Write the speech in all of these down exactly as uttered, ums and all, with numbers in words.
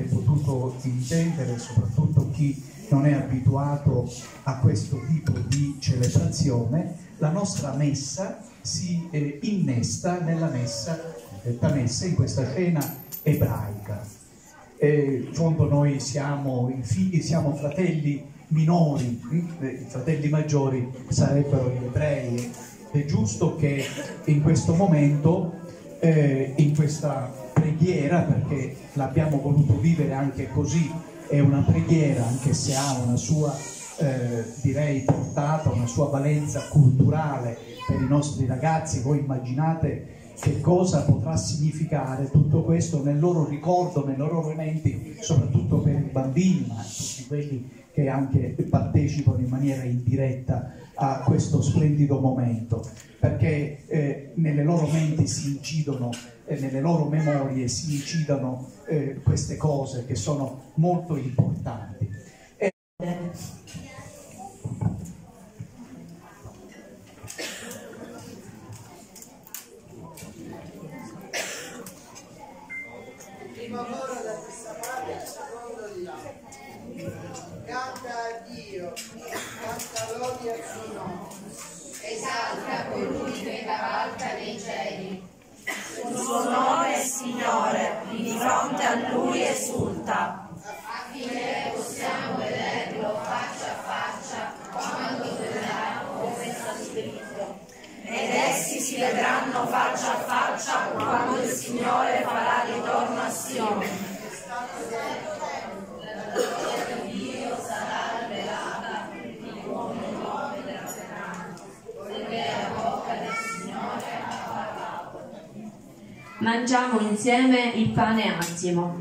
potuto intendere, soprattutto chi non è abituato a questo tipo di celebrazione, la nostra messa si eh, innesta nella messa, detta messa in questa cena ebraica. Eh, in fondo noi siamo, figli, siamo fratelli minori, i fratelli maggiori sarebbero gli ebrei. È giusto che in questo momento, eh, in questa preghiera, perché l'abbiamo voluto vivere anche così, è una preghiera anche se ha una sua, eh, direi, portata, una sua valenza culturale per i nostri ragazzi. Voi immaginate che cosa potrà significare tutto questo nel loro ricordo, nei loro menti, soprattutto per i bambini, ma tutti quelli che anche partecipano in maniera indiretta a questo splendido momento, perché eh, nelle loro menti si incidono, eh, nelle loro memorie si incidono eh, queste cose che sono molto importanti. E... Primo coro da questa parte, il secondo di là. Canta a Dio, canta lodi al suo nome. Esalta colui che cavalca nei cieli. Il suo nome è Signore, di fronte a lui esulta. Affinché possiamo vederlo faccia a faccia quando verrà come sta scritto. Ed essi si vedranno faccia a faccia quando il Signore farà ritorno a Sione. Dio sarà rivelata di come nuove della terra, poiché la bocca del Signore ha parlato. Mangiamo insieme il pane azimo.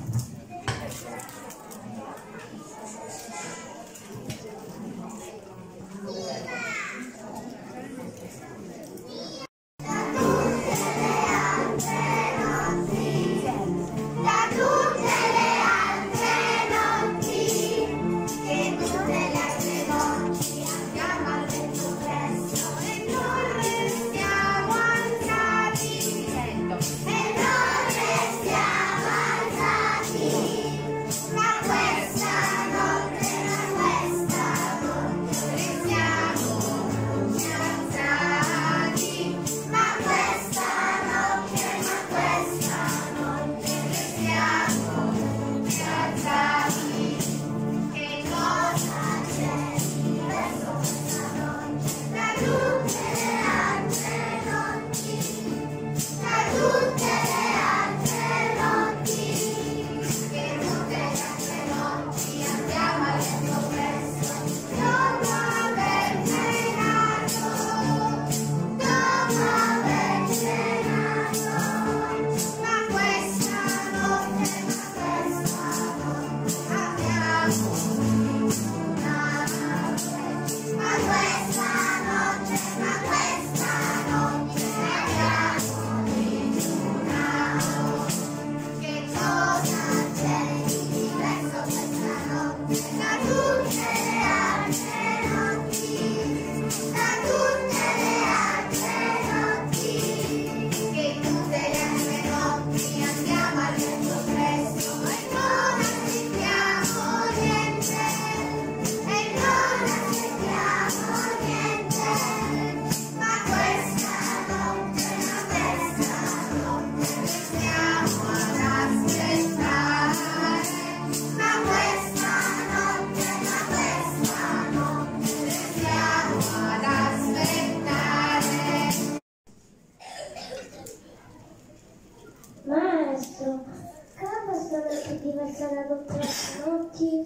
Maestro, come sono che diversa la notte notti?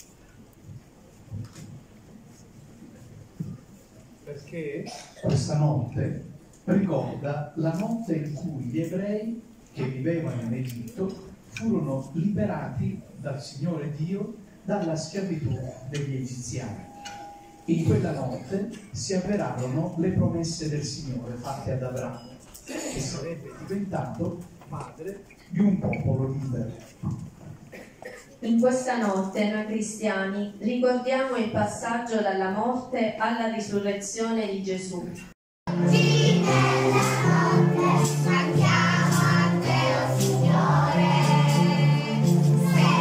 Perché questa notte ricorda la notte in cui gli ebrei che vivevano in Egitto furono liberati dal Signore Dio dalla schiavitù degli egiziani. In quella notte si avverarono le promesse del Signore fatte ad Abramo, che sarebbe diventato padre di un popolo libero. In questa notte noi cristiani ricordiamo il passaggio dalla morte alla risurrezione di Gesù. Sì, nella notte manchiamo a te, oh Signore.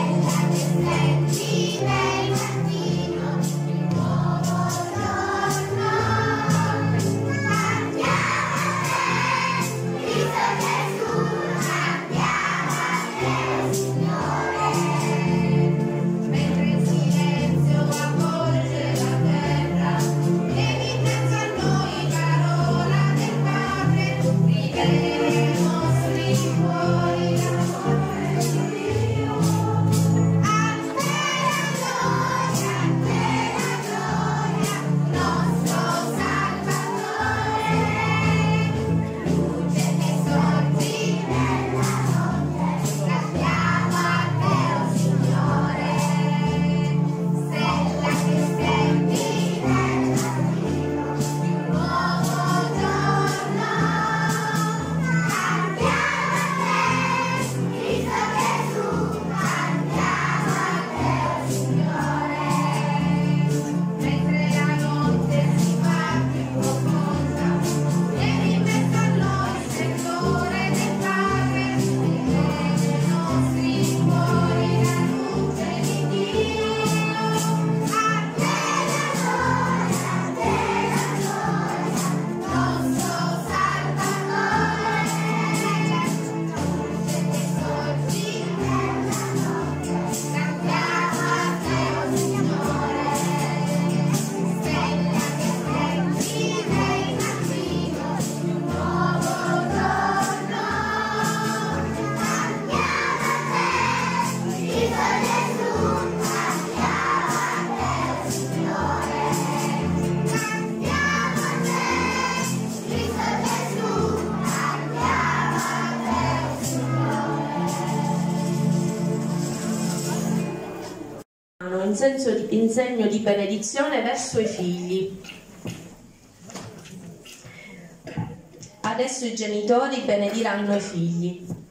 in, senso di, in segno di benedizione verso i figli. Adesso i genitori benediranno i figli.